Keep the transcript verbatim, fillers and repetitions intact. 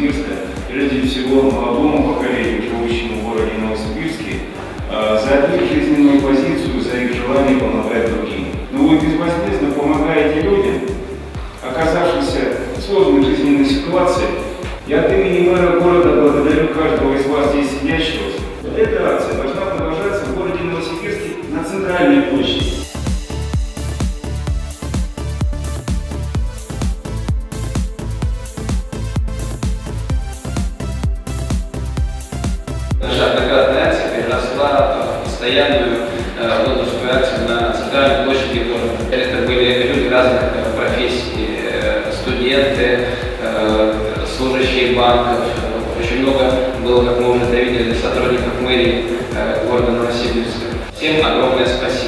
Новосибирска, прежде всего молодому поколению, живущему в городе Новосибирске, за их жизненную позицию, за их желание помогать другим. Но вы безвозмездно помогаете людям, оказавшимся в сложной жизненной ситуации. Я от имени мэра города благодарю каждого из вас здесь сидящего. Эта акция должна продолжаться в городе Новосибирске на центральной площади. Наша многократная акция переросла в постоянную э, донорскую акцию на центральной площади города. Это были люди разных э, профессий, э, студенты, э, служащие банков. Очень много было, как мы уже видели, сотрудников мэрии э, города Новосибирска. Всем огромное спасибо.